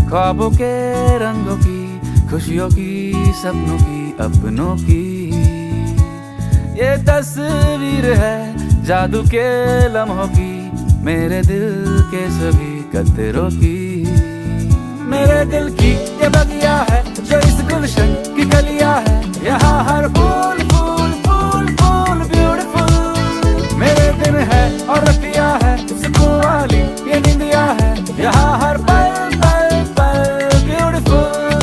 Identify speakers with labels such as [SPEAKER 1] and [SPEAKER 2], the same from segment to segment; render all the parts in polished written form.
[SPEAKER 1] ख्वाबों के रंगों की, खुशियों की, सपनों की, अपनों की ये तस्वीर है जादू के लम्हों की, मेरे दिल के सभी कतरों की। मेरे दिल की ये बगिया है जो इस गुलशन की कलियां है, यहाँ हर फूल फूल फूल फूल ब्यूटीफुल। मेरे दिन है और रतिया है, सुकून वाली ये निंदिया है, यहाँ हर पल पल पल ब्यूटीफुल।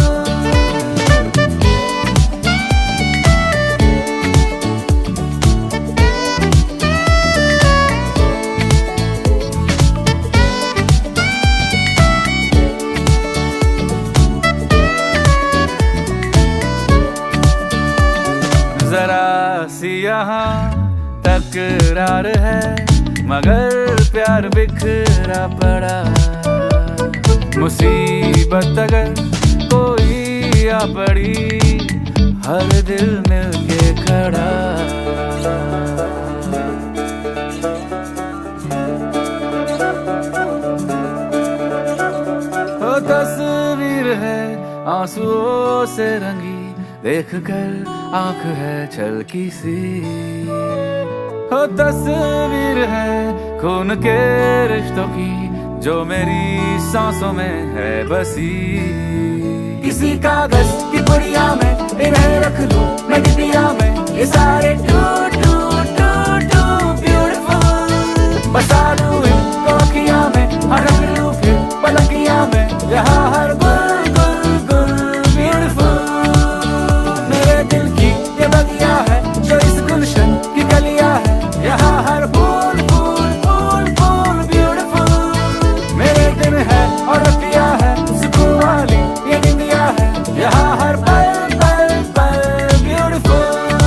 [SPEAKER 1] जरा सी यहाँ तकरार है, मगर प्यार बिखरा पड़ा। मुसीबत अगर कोई आ पड़ी, हर दिल मिलके खड़ा। वो तस्वीर है आंसुओं से रंगी, देख कर आंख है छलकी सी। हो तस्वीर है खून के रिश्तों की, जो मेरी सांसों में है बसी। किसी कागज की पुड़िया में इन्हें रख लूं मैं डिबिया में, ये सारे too too too too beautiful. बसा लूं इनको अखियां में, रख लूं फिर पलकियां में, यहाँ हर गुल गुल गुल ब्यूटीफुल। मेरे दिल की ये बगिया है जो इस गुलशन की कलियां है, यहाँ हर फूल फूल फूल फूल ब्यूटीफुल। मेरे दिन है और रतिया है, सुकून वाली ये निंदिया है, यहाँ हर पल पल पल ब्यूटीफुल।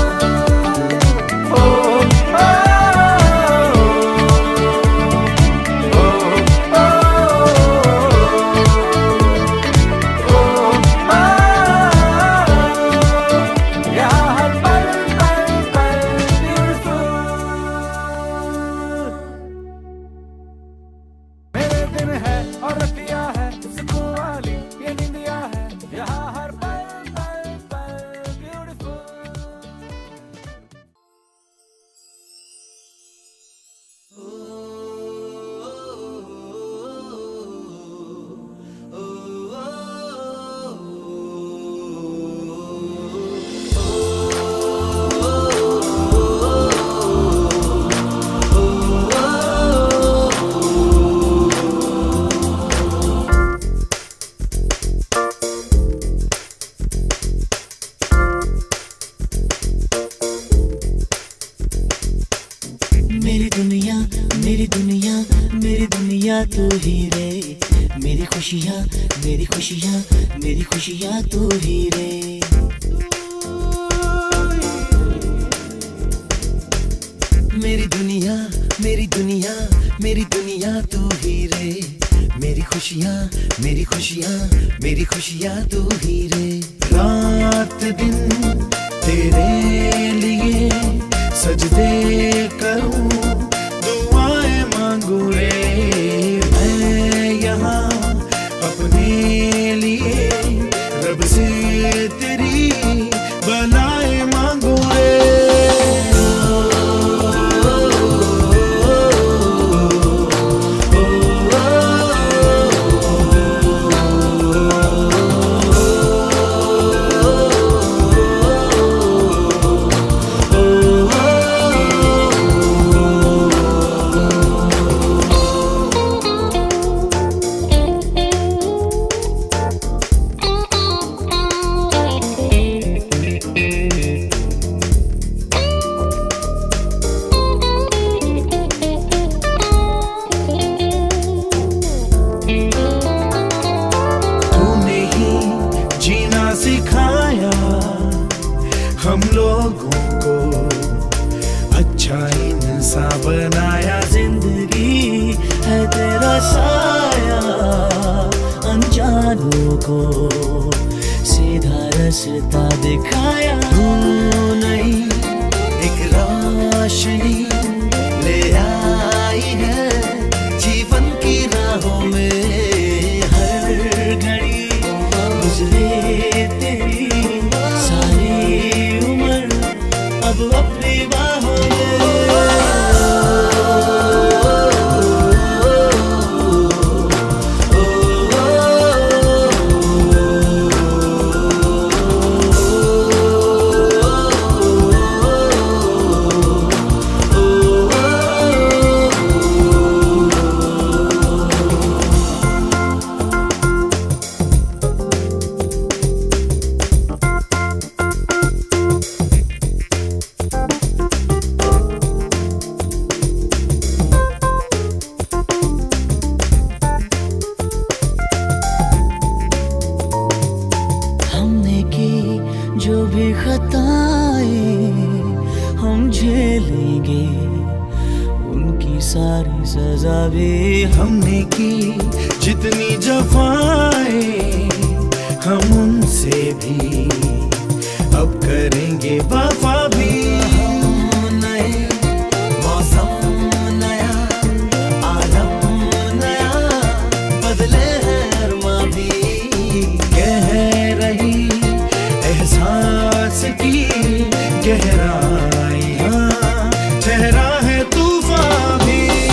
[SPEAKER 2] तू ही रे, मेरी खुशियाँ मेरी खुशियाँ मेरी खुशियाँ तू ही रे। मेरी दुनिया मेरी दुनिया मेरी दुनिया तू ही रे, मेरी खुशियाँ मेरी खुशियाँ मेरी खुशियाँ तू ही रे। रात दिन तेरे लिए सजदे करूँ, दुआएं मांगू रे। मैं यहाँ अपने लिए रब से तेरी बनाए मांगू रे। सिखाया हम लोगों को, अच्छा इंसान बनाया। जिंदगी है तेरा साया, अनजानों को सीधा रास्ता दिखाया। तू नहीं एक रोशनी ले आई है जीवन की राहों में, हर घड़ी हमारी खताएं हम झेलेंगे, उनकी सारी सजा भी हमने की। जितनी जफाएं हम उनसे भी अब करेंगे वफा भी। नए मौसम नया, आलम नया, बदले हैं अरमा भी। कह रही एहसास की गहराइयां, ठहरा है तूफान भी।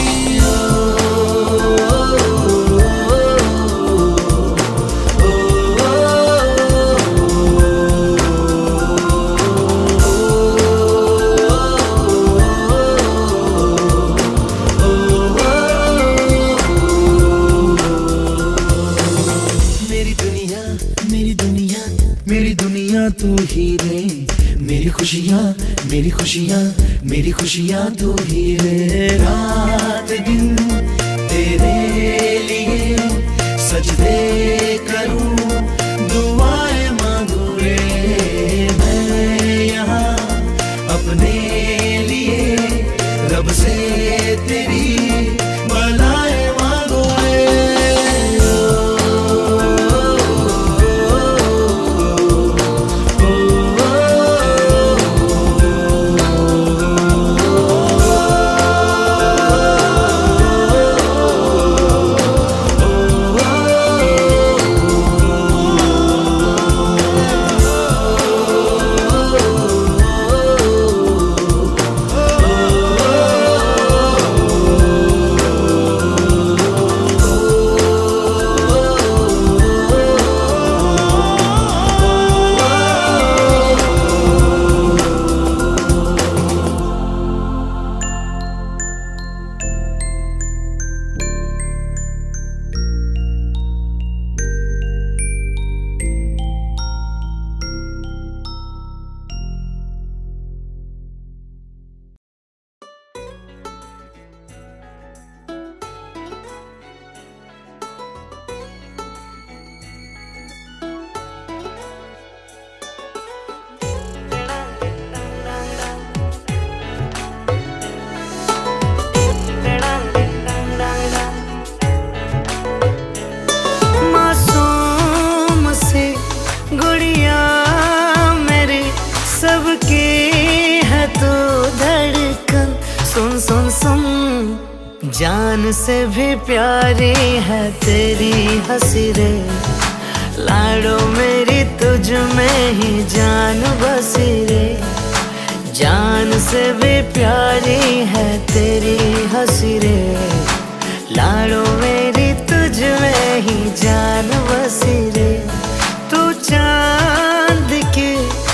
[SPEAKER 2] मेरी दुनिया तू ही रे, मेरी खुशियाँ मेरी खुशियाँ मेरी खुशियाँ तू ही रे। रात दिन तेरे लिए सजदे करूँ, दुआएं मांगू रे। मैं यहाँ अपने लिए रब से तेरी भलाएं मांगू रे। जान से भी प्यारी है तेरी हंसी रे, लाडो मेरी तुझ में ही जान बसी रे। जान से भी प्यारी है तेरी हंसी रे, लाडो मेरी तुझ में ही जान बसी रे। तू चांद की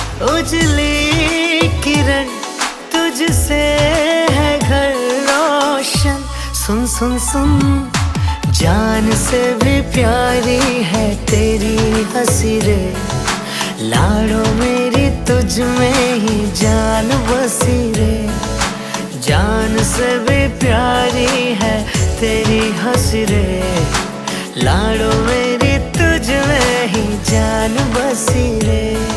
[SPEAKER 2] उजली किरण, तुझसे है घर रोशन। सुन सुन सुन, जान से भी प्यारी है तेरी हंसी रे, लाडो मेरी तुझ में ही जान बसी रे। जान से भी प्यारी है तेरी हंसी रे, लाडो मेरी तुझ में ही जान बसी रे।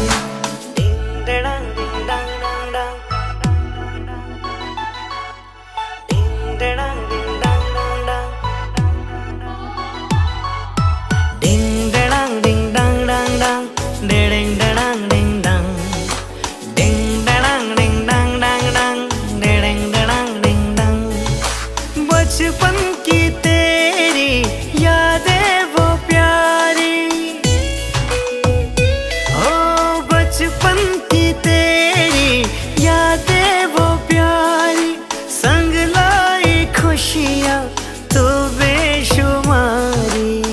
[SPEAKER 2] बचपन की तेरी यादें वो प्यारी, ओ बचपन की तेरी यादें वो प्यारी, संग लाई खुशियाँ तो बेशुमारी।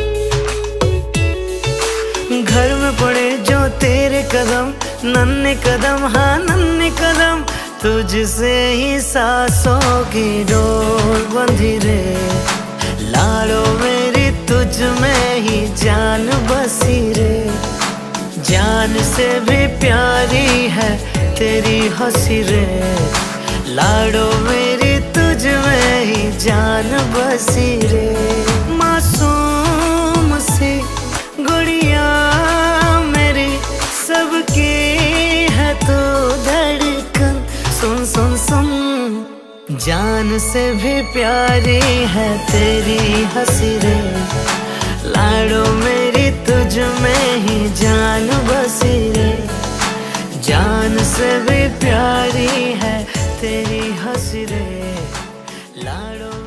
[SPEAKER 2] घर में पड़े जो तेरे कदम, नन्हे कदम हाँ नन्हे कदम, तुझसे ही सांसों की डोर बंधी रे। लाडो मेरी तुझ में ही जान बसी रे। जान से भी प्यारी है तेरी हंसी रे, लाडो मेरी तुझ में ही जान बसी रे। मासूम सी गुड़िया मेरी सबकी जान से भी प्यारी है तेरी हंसी रे। लाडो मेरी तुझ में ही जान बसी रे। जान से भी प्यारी है तेरी हंसी रे। लाडो